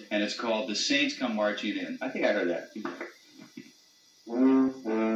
and it's called "The Saints Come Marching In." I think I heard that.